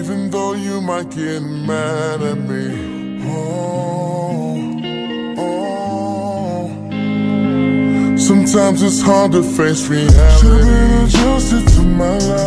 even though you might get mad at me. Sometimes it's hard to face reality. Should've been adjusted to my life.